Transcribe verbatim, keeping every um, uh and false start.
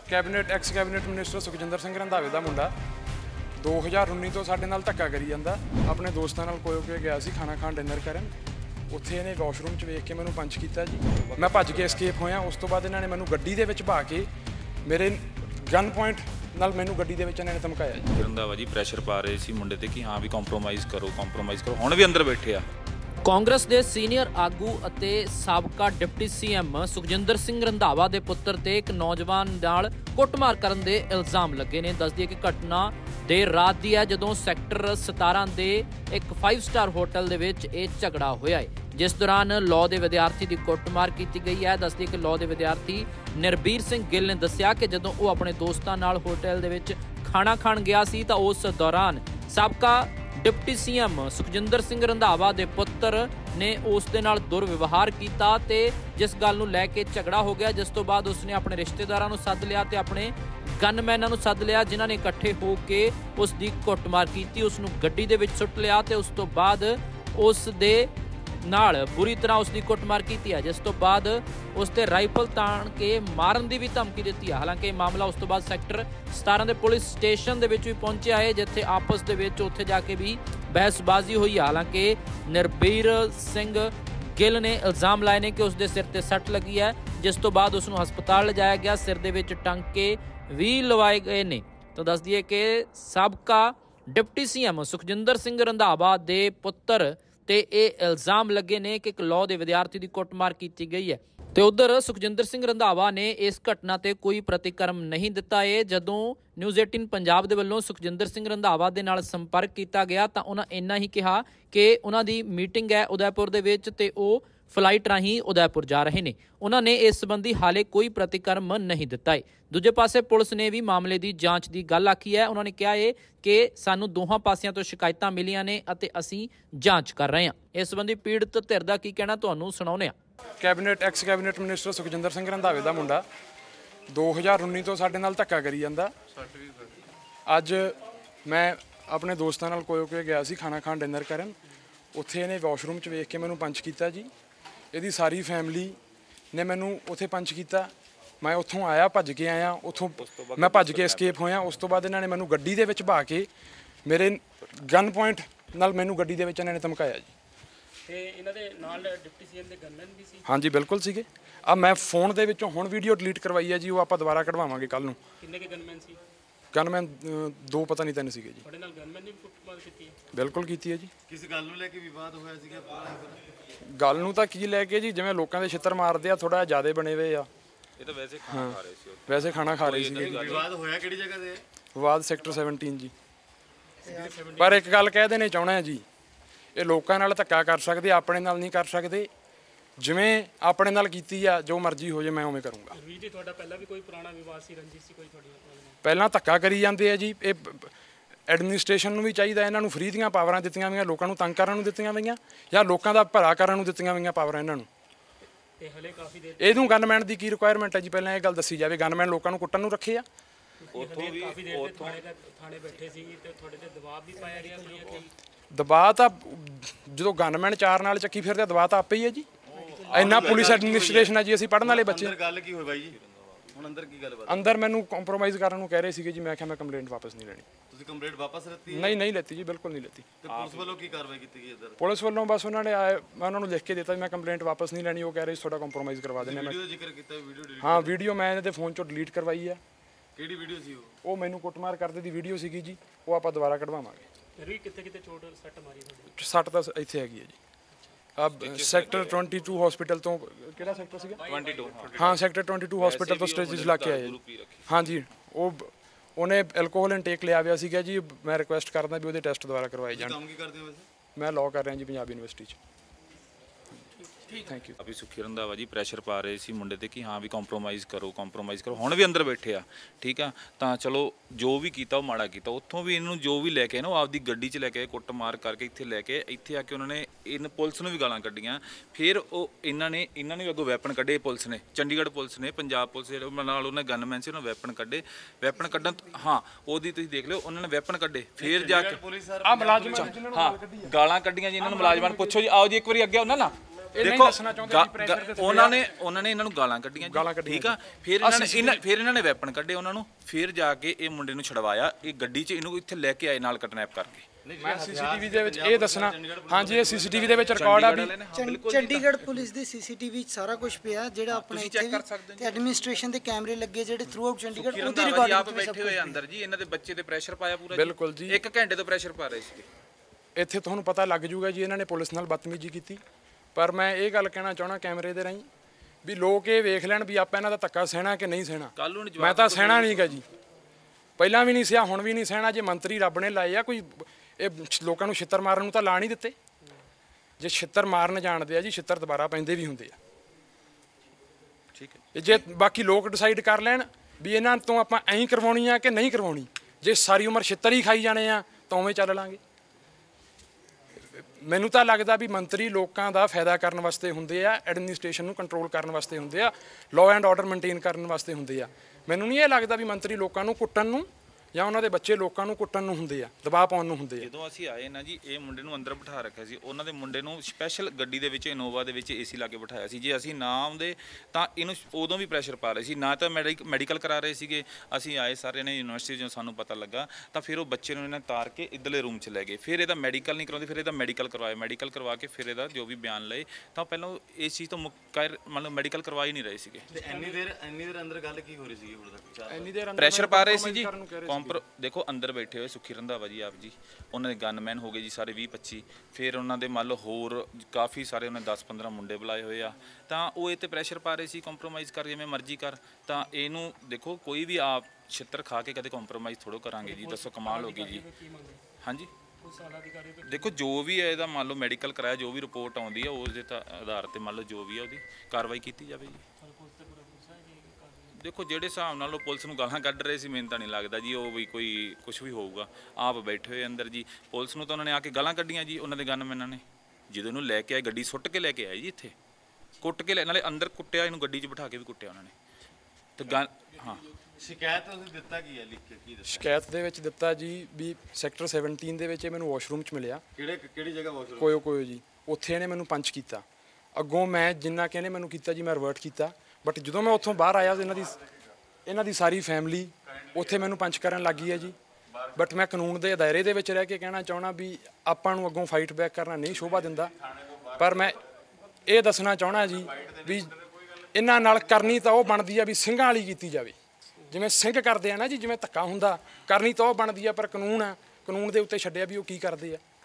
Cabinet ex cabinet minister Sukhjinder Singh रंधावे का मुंडा दो हज़ार उन्नीस तो साडे नाल धक्का करी जांदा। अपने दोस्तां नाल कोयो के गया सी खाना खाण डिनर करन, उत्थे इहने वाशरूम च वेख के मैनूं पंच कीता जी। मैं भज के एस्केप होया। उस तो बाद इन्हां ने मैनूं गड्डी दे विच पा के मेरे गन पॉइंट नाल मैनूं गड्डी दे विच इन्हां ने धमकाया जी। रंधावा जी प्रैशर पा रहे सी मुंडे ते कि हाँ भी कंप्रोमाइज़ करो कंप्रोमाइज़ करो, हुण भी अंदर बैठे आ। ਕਾਂਗਰਸ ਦੇ ਸੀਨੀਅਰ ਆਗੂ ਅਤੇ ਸਾਬਕਾ ਡਿਪਟੀ ਸੀਐਮ ਸੁਖਜਿੰਦਰ ਸਿੰਘ ਰੰਧਾਵਾ ਦੇ ਪੁੱਤਰ ਤੇ ਇੱਕ ਨੌਜਵਾਨ ਨਾਲ ਕੁੱਟਮਾਰ ਕਰਨ ਦੇ ਇਲਜ਼ਾਮ ਲੱਗੇ ਨੇ। ਦੱਸ ਦਈਏ ਕਿ ਘਟਨਾ ਦੇਰ ਰਾਤ ਦੀ ਹੈ, ਜਦੋਂ ਸੈਕਟਰ ਸਤਾਰਾਂ ਦੇ ਇੱਕ ਫਾਈਵ ਸਟਾਰ ਹੋਟਲ ਦੇ ਵਿੱਚ ਇਹ ਝਗੜਾ ਹੋਇਆ ਹੈ, ਜਿਸ ਦੌਰਾਨ ਲਾਅ ਦੇ ਵਿਦਿਆਰਥੀ ਦੀ ਕੁੱਟਮਾਰ ਕੀਤੀ ਗਈ ਹੈ। ਦੱਸ ਦਈਏ ਕਿ ਲਾਅ ਦੇ ਵਿਦਿਆਰਥੀ ਨਿਰਬੀਰ ਸਿੰਘ ਗਿੱਲ ਨੇ ਦੱਸਿਆ ਕਿ ਜਦੋਂ ਉਹ ਆਪਣੇ ਦੋਸਤਾਂ ਨਾਲ ਹੋਟਲ ਦੇ ਵਿੱਚ ਖਾਣਾ ਖਾਣ ਗਿਆ ਸੀ ਤਾਂ ਉਸ ਦੌਰਾਨ ਸਾਬਕਾ डिप्टी सीएम सुखजिंदर सिंह रंधावा के पुत्र ने उस दे नाल दुर्व्यवहार किया ते जिस गल नूं लैके झगड़ा हो गया, जिस तो बाद उसने अपने रिश्तेदारां नूं सद लिया ते अपने गनमैनां नूं सद लिया, जिन्हां ने इकट्ठे होके उस दी कुੱਟਮਾਰ कीती, उसनूं गड्डी दे विच सुੱਟ लिया ते उस तो बाद उस दे नाल बुरी तरह उसकी कुੱਟਮਾਰ की है, जिस तो बाद उस ते राइफल ताण के मारन की भी धमकी दी है। हालांकि मामला उस तो बाद सैक्टर सताਰਾਂ ਦੇ पुलिस स्टेशन ਦੇ ਵਿੱਚ ਵੀ ਪਹੁੰਚਿਆ है, जिथे आपस ਦੇ ਵਿੱਚ ਉੱਥੇ ਜਾ ਕੇ भी बहसबाजी हुई है। हालांकि निरबीर सिंह गिल ने इल्जाम लाए ने कि उसके सिर ते सट लगी है, जिस तो बाद उसनूं हस्पताल लिजाया गया, सिर दे विच टांके भी लवाए गए ने। तो दस दिए कि साबका डिप्टी सीएम सुखजिंदर सिंह रंधावा दे पुत्र ਤੇ ਇਹ ਇਲਜ਼ਾਮ ਲੱਗੇ ਨੇ ਕਿ ਇੱਕ ਲਾਅ ਦੇ ਵਿਦਿਆਰਥੀ ਦੀ ਕੁੱਟਮਾਰ ਕੀਤੀ ਗਈ ਹੈ। ਤੇ ਉਧਰ ਸੁਖਜਿੰਦਰ ਸਿੰਘ ਰੰਧਾਵਾ ਨੇ ਇਸ ਘਟਨਾ ਤੇ ਕੋਈ ਪ੍ਰਤੀਕਰਮ ਨਹੀਂ ਦਿੱਤਾ ਹੈ। ਜਦੋਂ ਨਿਊਜ਼ ਅਠਾਰਾਂ ਪੰਜਾਬ ਦੇ ਵੱਲੋਂ ਸੁਖਜਿੰਦਰ ਸਿੰਘ ਰੰਧਾਵਾ ਦੇ ਨਾਲ ਸੰਪਰਕ ਕੀਤਾ ਗਿਆ ਤਾਂ ਉਹਨਾਂ ਇੰਨਾ ਹੀ ਕਿਹਾ ਕਿ ਉਹਨਾਂ ਦੀ ਮੀਟਿੰਗ ਹੈ ਉਦੈਪੁਰ ਦੇ ਵਿੱਚ ਤੇ ਉਹ ਫਲਾਈਟ ਰਾਹੀਂ ਉਦੈਪੁਰ ਜਾ ਰਹੇ ਨੇ। ਉਹਨਾਂ ਨੇ ਇਸ ਸੰਬੰਧੀ ਹਾਲੇ ਕੋਈ ਪ੍ਰਤੀਕਰਮ ਨਹੀਂ ਦਿੱਤਾ ਹੈ। ਦੂਜੇ ਪਾਸੇ ਪੁਲਿਸ ਨੇ ਵੀ ਮਾਮਲੇ ਦੀ ਜਾਂਚ ਦੀ ਗੱਲ ਆਖੀ ਹੈ। ਉਹਨਾਂ ਨੇ ਕਿਹਾ ਹੈ ਕਿ ਸਾਨੂੰ ਦੋਹਾਂ ਪਾਸਿਆਂ ਤੋਂ ਸ਼ਿਕਾਇਤਾਂ ਮਿਲੀਆਂ ਨੇ ਅਤੇ ਅਸੀਂ ਜਾਂਚ ਕਰ ਰਹੇ ਹਾਂ। ਇਸ ਸੰਬੰਧੀ ਪੀੜਤ ਧਿਰ ਦਾ ਕੀ ਕਹਿਣਾ ਤੁਹਾਨੂੰ ਸੁਣਾਉਂਦੇ ਹਾਂ। Cabinet ex cabinet minister Sukhjinder Singh रंधावे का मुंडा दो हज़ार उन्नीस तो साडे नाल धक्का करी जांदा। अज मैं अपने दोस्तां नाल कोयो के गया सी खाना खाण डिनर करन, उत्थे इहने वाशरूम च वेख के मैनूं पंच कीता जी। इहदी सारी फैमिली ने मैनूं उत्थे पंच कीता। मैं उत्थों आया, भज के आया, उत्थों मैं भज के एस्केप होया। उस तो बाद इन्हां ने मैनूं गड्डी दे विच पा के मेरे गन पॉइंट नाल मैनूं गड्डी दे विच इन्हां ने धमकाया जी। ਤੇ ਇਹਨਾਂ ਦੇ ਨਾਲ ਡਿਪਟੀ ਸੀਐਮ ਦੇ ਗਨਮੈਨ ਵੀ ਸੀ? हाँ जी बिल्कुल सीगे। आ मैं फोन दे विचों हुण वीडियो डिलीट करवाई है जी, वो आपां दुबारा कढवावांगे कल नूं। ਕਿੰਨੇ ਕੇ ਗਨਮੈਨ ਸੀ? गनमैन दो पता नहीं तीन सीगे जी। ਤੁਹਾਡੇ ਨਾਲ ਗਨਮੈਨ ਨੇ ਕੁੱਟਮਾਰ ਕੀਤੀ ਹੈ? बिल्कुल कीती है जी। किस गल नूं लेके विवाद होया सीगा पूरा? गल नूं तां की लैके जी, जिवें लोकां दे छित्तर मारदे आ, थोड़ा जिਆਦਾ बने हुए आ। ਇਹ ਤਾਂ ਵੈਸੇ ਖਾਣਾ ਖਾ ਰਹੇ ਸੀ ਉਹ। वैसे खाना खा रहे सीगे जी। विवाद होया किहड़ी जगह ते? विवाद सैक्टर सत्रह जी। पर एक गल कह देने चाहना है जी, ਇਹ ਲੋਕਾਂ ਨਾਲ ਧੱਕਾ ਕਰ ਸਕਦੇ, ਆਪਣੇ ਨਾਲ ਨਹੀਂ ਕਰ ਸਕਦੇ। ਜਿਵੇਂ ਆਪਣੇ ਨਾਲ ਕੀਤੀ ਆ, ਜੋ ਮਰਜ਼ੀ ਹੋ ਜੇ ਮੈਂ ਉਵੇਂ ਕਰੂੰਗਾ। ਵੀਰ ਜੀ ਤੁਹਾਡਾ ਪਹਿਲਾਂ ਵੀ ਕੋਈ ਪੁਰਾਣਾ ਵਿਵਾਦ ਸੀ, ਰੰਜਿਸ਼ ਸੀ ਕੋਈ ਤੁਹਾਡੀ? ਪਹਿਲਾਂ ਧੱਕਾ ਕਰੀ ਜਾਂਦੇ ਆ ਜੀ। ਇਹ ਐਡਮਿਨਿਸਟ੍ਰੇਸ਼ਨ ਨੂੰ ਵੀ ਚਾਹੀਦਾ, ਇਹਨਾਂ ਨੂੰ ਫ੍ਰੀ ਦੀਆਂ ਪਾਵਰਾਂ ਦਿੱਤੀਆਂ ਹੋਈਆਂ, ਲੋਕਾਂ ਨੂੰ ਤੰਗ ਕਰਨ ਨੂੰ ਦਿੱਤੀਆਂ ਹੋਈਆਂ ਜਾਂ ਲੋਕਾਂ ਦਾ ਭਲਾ ਕਰਨ ਨੂੰ ਦਿੱਤੀਆਂ ਹੋਈਆਂ ਪਾਵਰਾਂ ਇਹਨਾਂ ਨੂੰ। ਤੇ ਹਲੇ ਕਾਫੀ ਦੇਰ ਇਹਨੂੰ ਗਨਮੈਨ ਦੀ ਕੀ ਰਿਕੁਆਇਰਮੈਂਟ ਹੈ ਜੀ? ਪਹਿਲਾਂ ਇਹ ਗੱਲ ਦੱਸੀ ਜਾਵੇ। ਗਨਮੈਨ ਲੋਕਾਂ ਨੂੰ ਕੁੱਟਣ ਨੂੰ ਰੱਖੇ ਆ? ਉੱਥੋਂ ਵੀ ਕਾਫੀ ਦੇਰ ਤੱਕ ਥਾਣੇ ਥਾਣੇ ਬੈਠੇ ਸੀ ਤੇ ਤੁਹਾਡੇ ਤੇ ਦਬਾਅ ਵੀ ਪਾਇਆ ਗਿਆ ਕੋਈ? ਦਬਾਅ ਤਾਂ ਜਦੋਂ ਗਨਮੈਨ ਚਾਰ ਨਾਲ ਚੱਕੀ ਫਿਰਦੇ, ਦਬਾਅ ਤਾਂ ਆਪੇ ਹੀ ਹੈ ਜੀ। ਇੰਨਾ ਪੁਲਿਸ ਐਡਮਿਨਿਸਟ੍ਰੇਸ਼ਨ ਹੈ ਜੀ, ਅਸੀਂ ਪੜ੍ਹਨ ਵਾਲੇ ਬੱਚੇ। ਅੰਦਰ ਗੱਲ ਕੀ ਹੋਈ ਬਾਈ ਜੀ? ਹੁਣ ਅੰਦਰ ਕੀ ਗੱਲਬਾਤ? ਅੰਦਰ ਮੈਨੂੰ ਕੰਪਰੋਮਾਈਜ਼ ਕਰਨ ਨੂੰ ਕਹਿ ਰਹੇ ਸੀਗੇ ਜੀ। ਮੈਂ ਕਿਹਾ ਮੈਂ ਕੰਪਲੇਂਟ ਵਾਪਸ ਨਹੀਂ ਲੈਣੀ। ਤੁਸੀਂ ਕੰਪਲੇਂਟ ਵਾਪਸ ਲੈਤੀ? ਨਹੀਂ ਨਹੀਂ ਲੈਤੀ ਜੀ, ਬਿਲਕੁਲ ਨਹੀਂ ਲੈਤੀ। ਤੇ ਪੁਲਿਸ ਵੱਲੋਂ ਕੀ ਕਾਰਵਾਈ ਕੀਤੀ ਗਈ ਇੱਧਰ? ਪੁਲਿਸ ਵੱਲੋਂ ਬਸ ਉਹਨਾਂ ਨੇ ਆਏ, ਮੈਂ ਉਹਨਾਂ ਨੂੰ ਲਿਖ ਕੇ ਦਿੱਤਾ ਮੈਂ ਕੰਪਲੇਂਟ ਵਾਪਸ ਨਹੀਂ ਲੈਣੀ। ਉਹ ਕਹਿ ਰਹੇ ਸੀ ਤੁਹਾਡਾ ਕੰਪਰੋਮਾਈਜ਼ ਕਰਵਾ ਦਿੰਦੇ ਮੈਂ। ਵੀਡੀਓ ਦਾ ਜ਼ਿਕਰ ਕੀਤਾ, ਵੀਡੀਓ ਡਿਲੀਟ? ਹਾਂ, ਵੀਡੀਓ ਮੈਂ ਇਹਦੇ ਫੋਨ ਚੋਂ ਡਿਲੀਟ ਕਰਵਾਈ ਆ। ਕਿਹੜੀ ਵੀਡੀਓ ਸੀ ਉਹ? ਉਹ ਮੈਨੂੰ ਕੁੱਟਮਾਰ ਕਰਦੇ ਦੀ ਵੀਡੀਓ ਸੀਗੀ ਜੀ, ਉਹ ਆਪਾਂ ਦੁਬਾਰਾ ਕਢਵਾਵਾਂਗੇ। ਰੀ ਕਿੱਥੇ ਕਿੱਥੇ ਚੋਟ ਸੱਟ ਮਾਰੀ ਤੁਹਾਡੀ? ਸੱਟ ਤਾਂ ਇੱਥੇ ਹੈਗੀ ਹੈ ਜੀ। ਆ ਸੈਕਟਰ ਬਾਈ ਹਸਪੀਟਲ ਤੋਂ, ਕਿਹੜਾ ਸੈਕਟਰ ਸੀਗਾ? ਬਾਈ ਹਾਂ, ਸੈਕਟਰ ਬਾਈ ਹਸਪੀਟਲ ਤੋਂ ਸਟੇਜਿਸ ਲਾ ਕੇ ਆਏ ਜੀ। ਹਾਂ ਜੀ, ਉਹ ਉਹਨੇ ਐਲਕੋਹਲ ਇਨਟੇਕ ਲਿਆ ਹੋਇਆ ਸੀਗਾ ਜੀ। ਮੈਂ ਰਿਕੁਐਸਟ ਕਰਦਾ ਵੀ ਉਹਦੇ ਟੈਸਟ ਦੁਬਾਰਾ ਕਰਵਾਏ ਜਾਣ। ਕੰਮ ਕੀ ਕਰਦੇ ਹੋ ਵੈਸੇ? ਮੈਂ ਲਾਅ ਕਰ ਰਿਹਾ ਜੀ ਪੰਜਾਬ ਯੂਨੀਵਰਸਿਟੀ 'ਚ। Thank you. ਅਭੀ ਸੁਖੀ ਰੰਧਾਵਾ ਜੀ ਪ੍ਰੈਸ਼ਰ ਪਾ ਰਹੇ ਸੀ ਮੁੰਡੇ ਤੇ ਕਿ ਹਾਂ ਵੀ ਕੰਪਰੋਮਾਈਜ਼ ਕਰੋ ਕੰਪਰੋਮਾਈਜ਼ ਕਰੋ, ਹੁਣ ਵੀ ਅੰਦਰ ਬੈਠੇ ਆ। ਠੀਕ ਆ, ਤਾਂ ਚਲੋ ਜੋ ਵੀ ਕੀਤਾ ਉਹ ਮਾੜਾ ਕੀਤਾ। ਉੱਥੋਂ ਵੀ ਇਹਨੂੰ ਜੋ ਵੀ ਲੈ ਕੇ ਨਾ ਉਹ ਆਪਦੀ ਗੱਡੀ 'ਚ ਲੈ ਕੇ ਕੁੱਟ ਮਾਰ ਕਰਕੇ ਇੱਥੇ ਲੈ ਕੇ ਇੱਥੇ ਆ ਕੇ ਉਹਨਾਂ ਨੇ ਇਹਨ ਪੁਲਿਸ ਨੂੰ ਵੀ ਗਾਲਾਂ ਕੱਢੀਆਂ। ਫਿਰ ਉਹ ਇਹਨਾਂ ਨੇ ਇਹਨਾਂ ਨੇ ਅੱਗੋਂ ਵੈਪਨ ਕੱਢੇ। ਪੁਲਿਸ ਨੇ, ਚੰਡੀਗੜ੍ਹ ਪੁਲਿਸ ਨੇ, ਪੰਜਾਬ ਪੁਲਿਸ ਜਿਹੜੇ ਨਾਲ ਉਹਨਾਂ ਗਨਮੈਨ ਸੀ, ਉਹਨਾਂ ਵੈਪਨ ਕੱਢੇ। ਵੈਪਨ ਕੱਢਣ ਹਾਂ ਉਹਦੀ ਤੁਸੀਂ ਦੇਖ ਲਿਓ, ਉਹਨਾਂ ਨੇ ਵੈਪਨ ਕੱਢੇ। ਫਿਰ ਜਾ ਕੇ ਆ ਮੁਲਾਜ਼ਮਾਂ ਹਾਂ ਗਾਲਾਂ ਕੱਢੀਆਂ ਜੀ ਇਹਨਾਂ ਨੂੰ। ਮੁਲਾਜ਼ਮਾਂ ਨੂੰ ਪੁੱਛੋ ਜੀ, ਆਓ ਜੀ ਇੱਕ ਵਾਰੀ ਅੱਗੇ ਉਹਨਾਂ ਨਾਲ ਦੇਖੋ ਉਹਨਾਂ ਨੇ ਉਹਨਾਂ ਨੇ ਇਹਨਾਂ ਨੂੰ ਗਾਲਾਂ ਕੱਢੀਆਂ ਜੀ, ਠੀਕ ਆ। ਫਿਰ ਇਹਨਾਂ ਨੇ ਇਹਨਾਂ ਫਿਰ ਇਹਨਾਂ ਨੇ ਵੈਪਨ ਕੱਢੇ ਉਹਨਾਂ ਨੂੰ, ਫਿਰ ਜਾ ਕੇ ਇਹ ਮੁੰਡੇ ਨੂੰ ਛਡਵਾਇਆ, ਇਹ ਗੱਡੀ 'ਚ ਇਹਨੂੰ ਇੱਥੇ ਲੈ ਕੇ ਆਏ ਨਾਲ ਕਿਡਨੈਪ ਕਰਕੇ। ਮੈਂ ਸੀਸੀਟੀਵੀ ਦੇ ਵਿੱਚ ਇਹ ਦੱਸਣਾ, ਹਾਂਜੀ ਇਹ ਸੀਸੀਟੀਵੀ ਦੇ ਵਿੱਚ ਰਿਕਾਰਡ ਆ ਵੀ ਚੰਡੀਗੜ੍ਹ ਪੁਲਿਸ ਦੇ ਸੀਸੀਟੀਵੀ 'ਚ ਸਾਰਾ ਕੁਝ ਪਿਆ ਜਿਹੜਾ ਆਪਣੇ ਇੱਥੇ ਤੇ ਐਡਮਿਨਿਸਟ੍ਰੇਸ਼ਨ ਦੇ ਕੈਮਰੇ ਲੱਗੇ ਜਿਹੜੇ ਥਰੂ ਆਊਟ ਚੰਡੀਗੜ੍ਹ ਉਹਦੀ ਰਿਕਾਰਡਿੰਗ ਆਪ ਬੈਠੇ ਹੋਏ ਅੰਦਰ ਜੀ, ਇਹਨਾਂ ਦੇ ਬੱਚੇ ਤੇ ਪ੍ਰੈਸ਼ਰ ਪਾਇਆ ਪੂਰਾ। ਬਿਲਕੁਲ ਜੀ, ਇੱਕ ਘੰਟੇ ਤੋਂ ਪ੍ਰੈਸ਼ਰ ਪਾ ਰਹੇ ਸੀਗੇ। ਇੱਥੇ ਤੁਹਾਨੂੰ ਪਤਾ ਲੱਗ ਜੂਗਾ ਜੀ ਇਹਨਾਂ ਨੇ ਪੁਲਿਸ ਨਾਲ ਬਦਤਮੀਜ਼ੀ ਕੀਤੀ। ਪਰ ਮੈਂ ਇਹ ਗੱਲ ਕਹਿਣਾ ਚਾਹਣਾ ਕੈਮਰੇ ਦੇ ਰਾਹੀਂ ਵੀ ਲੋਕ ਇਹ ਵੇਖ ਲੈਣ ਵੀ ਆਪਾਂ ਇਹਨਾਂ ਦਾ ਧੱਕਾ ਸਹਿਣਾ ਕਿ ਨਹੀਂ ਸਹਿਣਾ। ਮੈਂ ਤਾਂ ਸਹਿਣਾ ਨਹੀਂ ਗਾ ਜੀ, ਪਹਿਲਾਂ ਵੀ ਨਹੀਂ ਸਿਆ, ਹੁਣ ਵੀ ਨਹੀਂ ਸਹਿਣਾ। ਜੇ ਮੰਤਰੀ ਰੱਬ ਨੇ ਲਾਏ ਆ, ਕੋਈ ਇਹ ਲੋਕਾਂ ਨੂੰ ਛਿੱਤਰ ਮਾਰਨ ਨੂੰ ਤਾਂ ਲਾ ਨਹੀਂ ਦਿੱਤੇ। ਜੇ ਛਿੱਤਰ ਮਾਰਨ ਜਾਣਦੇ ਆ ਜੀ, ਛਿੱਤਰ ਦੁਬਾਰਾ ਪੈਂਦੇ ਵੀ ਹੁੰਦੇ ਆ, ਠੀਕ ਹੈ। ਜੇ ਬਾਕੀ ਲੋਕ ਡਿਸਾਈਡ ਕਰ ਲੈਣ ਵੀ ਇਹਨਾਂ ਤੋਂ ਆਪਾਂ ਐਂ ਕਰਵਾਉਣੀ ਆ ਕਿ ਨਹੀਂ ਕਰਵਾਉਣੀ, ਜੇ ਸਾਰੀ ਉਮਰ ਛਿੱਤਰ ਹੀ ਖਾਈ ਜਾਣੇ ਆ ਤਾਂ ਉਵੇਂ ਚੱਲ ਲਾਂਗੇ। ਮੈਨੂੰ ਤਾਂ ਲੱਗਦਾ ਵੀ ਮੰਤਰੀ ਲੋਕਾਂ ਦਾ ਫਾਇਦਾ ਕਰਨ ਵਾਸਤੇ ਹੁੰਦੇ ਆ, ਐਡਮਿਨਿਸਟ੍ਰੇਸ਼ਨ ਨੂੰ ਕੰਟਰੋਲ ਕਰਨ ਵਾਸਤੇ ਹੁੰਦੇ ਆ, ਲਾਅ ਐਂਡ ਆਰਡਰ ਮੇਨਟੇਨ ਕਰਨ ਵਾਸਤੇ ਹੁੰਦੇ ਆ। ਮੈਨੂੰ ਨਹੀਂ ਇਹ ਲੱਗਦਾ ਵੀ ਮੰਤਰੀ ਲੋਕਾਂ ਨੂੰ ਕੁੱਟਣ ਨੂੰ ਜਾਂ ਉਹਨਾਂ ਦੇ ਬੱਚੇ ਲੋਕਾਂ ਨੂੰ ਕੁੱਟਣ ਨੂੰ ਹੁੰਦੇ ਆ, ਦਬਾਅ ਪਾਉਣ ਨੂੰ ਹੁੰਦੇ ਆ। ਜਦੋਂ ਅਸੀਂ ਆਏ ਨਾ ਜੀ, ਇਹ ਮੁੰਡੇ ਨੂੰ ਅੰਦਰ ਬਿਠਾ ਰੱਖਿਆ ਸੀ, ਉਹਨਾਂ ਦੇ ਮੁੰਡੇ ਨੂੰ ਸਪੈਸ਼ਲ ਗੱਡੀ ਦੇ ਵਿੱਚ ਇਨੋਵਾ ਦੇ ਵਿੱਚ ਏਸੀ ਲਾ ਕੇ ਬਿਠਾਇਆ ਸੀ। ਜੇ ਅਸੀਂ ਨਾ ਆਉਂਦੇ ਤਾਂ ਇਹਨੂੰ ਉਦੋਂ ਵੀ ਪ੍ਰੈਸ਼ਰ ਪਾ ਰਹੇ ਸੀ, ਨਾ ਤਾਂ ਮੈਡੀਕਲ ਕਰਾ ਰਹੇ ਸੀਗੇ। ਅਸੀਂ ਆਏ ਸਾਰੇ ਨੇ ਯੂਨੀਵਰਸਿਟੀ ਜਦੋਂ ਸਾਨੂੰ ਪਤਾ ਲੱਗਾ ਤਾਂ ਫਿਰ ਉਹ ਬੱਚੇ ਨੂੰ ਇਹਨਾਂ ਤਾਰ ਕੇ ਇੱਧਰਲੇ ਰੂਮ 'ਚ ਲੈ ਗਏ। ਫਿਰ ਇਹਦਾ ਮੈਡੀਕਲ ਨਹੀਂ ਕਰਾਉਂਦੇ, ਫਿਰ ਇਹਦਾ ਮੈਡੀਕਲ ਕਰਵਾਇਆ, ਮੈਡੀਕਲ ਕਰਵਾ ਕੇ ਫਿਰ ਇਹਦਾ ਜੋ ਵੀ ਬਿਆਨ ਲਏ ਤਾਂ ਪਹਿਲਾਂ ਇਸ ਚੀਜ਼ ਤੋਂ ਮੁਕਰ ਮਤਲਬ ਮੈਡੀਕਲ ਕਰਵਾ ਹੀ ਨਹੀਂ ਰਹੇ ਸੀਗੇ। ਇੰਨੀ ਦੇਰ ਇੰਨੀ ਦੇਰ ਅੰਦਰ ਗੱਲ ਕੀ ਹੋ ਰਹੀ ਸੀਗੀ ਹੁਣ ਤੱਕ? ਇੰਨੀ ਦੇਰ ਪ੍ਰੈਸ਼ਰ ਪਾ ਰਹੇ ਸੀ ਜੀ, ਕੰਪਰ ਦੇਖੋ ਅੰਦਰ ਬੈਠੇ ਹੋਏ ਸੁਖੀ ਰੰਧਾਵਾ ਜੀ, ਆਪ ਜੀ, ਉਹਨਾਂ ਦੇ ਗਨਮੈਨ ਹੋ ਗਏ ਜੀ ਸਾਰੇ ਵੀਹ ਪੱਚੀ। ਫਿਰ ਉਹਨਾਂ ਦੇ ਮੰਨ ਲਓ ਹੋਰ ਕਾਫੀ ਸਾਰੇ ਉਹਨੇ ਦਸ ਪੰਦਰਾਂ ਮੁੰਡੇ ਬੁਲਾਏ ਹੋਏ ਆ, ਤਾਂ ਉਹ ਇਹ 'ਤੇ ਪ੍ਰੈਸ਼ਰ ਪਾ ਰਹੇ ਸੀ ਕੰਪਰੋਮਾਈਜ਼ ਕਰ ਜਿਵੇਂ ਮਰਜ਼ੀ ਕਰ। ਤਾਂ ਇਹਨੂੰ ਦੇਖੋ ਕੋਈ ਵੀ ਆਪ ਛਿੱਤਰ ਖਾ ਕੇ ਕਦੇ ਕੰਪਰੋਮਾਈਜ਼ ਥੋੜ੍ਹਾ ਕਰਾਂਗੇ ਜੀ, ਦੱਸੋ ਕਮਾਲ ਹੋ ਗਈ ਜੀ। ਹਾਂਜੀ ਦੇਖੋ ਜੋ ਵੀ ਹੈ ਇਹਦਾ ਮੰਨ ਲਓ ਮੈਡੀਕਲ ਕਰਾਇਆ, ਜੋ ਵੀ ਰਿਪੋਰਟ ਆਉਂਦੀ ਹੈ ਉਸ ਦੇ ਤਾਂ ਆਧਾਰ 'ਤੇ ਮੰਨ ਲਓ ਜੋ ਵੀ ਹੈ ਉਹਦੀ ਕਾਰਵਾਈ ਕੀਤੀ ਜਾਵੇ ਜੀ। ਦੇਖੋ ਜਿਹੜੇ ਹਿਸਾਬ ਨਾਲ ਉਹ ਪੁਲਿਸ ਨੂੰ ਗਾਲਾਂ ਕੱਢ ਰਹੇ ਸੀ, ਮੈਨੂੰ ਤਾਂ ਨਹੀਂ ਲੱਗਦਾ ਜੀ ਉਹ ਵੀ ਕੋਈ ਕੁਝ ਵੀ ਹੋਊਗਾ। ਆਪ ਬੈਠੇ ਹੋਏ ਅੰਦਰ ਜੀ, ਪੁਲਿਸ ਨੂੰ ਤਾਂ ਉਹਨਾਂ ਨੇ ਆ ਕੇ ਗਾਲਾਂ ਕੱਢੀਆਂ ਜੀ, ਉਹਨਾਂ ਦੇ ਗਨਮੈਨਾਂ ਨੇ ਜਦੋਂ ਇਹਨੂੰ ਲੈ ਕੇ ਆਏ, ਗੱਡੀ ਸੁੱਟ ਕੇ ਲੈ ਕੇ ਆਏ ਜੀ, ਇੱਥੇ ਕੁੱਟ ਕੇ ਲੈ, ਨਾਲੇ ਅੰਦਰ ਕੁੱਟਿਆ, ਇਹਨੂੰ ਗੱਡੀ 'ਚ ਬਿਠਾ ਕੇ ਵੀ ਕੁੱਟਿਆ ਉਹਨਾਂ ਨੇ। ਤੇ ਗਨ ਹਾਂ ਸ਼ਿਕਾਇਤ ਤੁਸੀਂ ਦਿੱਤਾ ਕੀ ਹੈ, ਲਿਖ ਕੇ ਕੀ ਦਿੱਤਾ? ਸ਼ਿਕਾਇਤ ਦੇ ਵਿੱਚ ਦਿੱਤਾ ਜੀ ਵੀ ਸੈਕਟਰ ਸੈਵਨਟੀਨ ਦੇ ਵਿੱਚ ਇਹ ਮੈਨੂੰ ਵਾਸ਼ਰੂਮ 'ਚ ਮਿਲਿਆ। ਕਿਹੜੇ ਕਿਹੜੀ ਜਗ੍ਹਾ ਵਾਸ਼ਰੂਮ? ਕੋਇਓ ਕੋਇਓ ਜੀ, ਉੱਥੇ ਇਹਨੇ ਮੈਨੂੰ ਪੰਚ ਕੀਤਾ। ਅੱਗੋਂ ਮੈਂ ਜਿੰਨਾ ਕਿ ਇਹਨੇ ਮੈਨੂੰ ਕੀਤਾ ਜੀ ਮੈਂ ਰਿਵਰਟ ਕੀਤਾ, ਬਟ ਜਦੋਂ ਮੈਂ ਉੱਥੋਂ ਬਾਹਰ ਆਇਆ ਇਹਨਾਂ ਦੀ ਇਹਨਾਂ ਦੀ ਸਾਰੀ ਫੈਮਿਲੀ ਉੱਥੇ ਮੈਨੂੰ ਪੰਚ ਕਰਨ ਲੱਗ ਗਈ ਹੈ ਜੀ। ਬਟ ਮੈਂ ਕਾਨੂੰਨ ਦੇ ਦਾਇਰੇ ਦੇ ਵਿੱਚ ਰਹਿ ਕੇ ਕਹਿਣਾ ਚਾਹੁੰਦਾ ਵੀ ਆਪਾਂ ਨੂੰ ਅੱਗੋਂ ਫਾਈਟ ਬੈਕ ਕਰਨਾ ਨਹੀਂ ਸ਼ੋਭਾ ਦਿੰਦਾ। ਪਰ ਮੈਂ ਇਹ ਦੱਸਣਾ ਚਾਹੁੰਦਾ ਜੀ ਵੀ ਇਹਨਾਂ ਨਾਲ ਕਰਨੀ ਤਾਂ ਉਹ ਬਣਦੀ ਆ ਵੀ ਸਿੰਘਾਂ ਵਾਲੀ ਕੀਤੀ ਜਾਵੇ, ਜਿਵੇਂ ਸਿੰਘ ਕਰਦੇ ਆ ਨਾ ਜੀ, ਜਿਵੇਂ ਧੱਕਾ ਹੁੰਦਾ ਕਰਨੀ ਤਾਂ ਉਹ ਬਣਦੀ ਆ, ਪਰ ਕਾਨੂੰਨ ਆ, ਕਾਨੂੰਨ ਦੇ ਉੱਤੇ ਛੱਡਿਆ ਵੀ ਉਹ ਕੀ ਕਰਦੇ ਆ।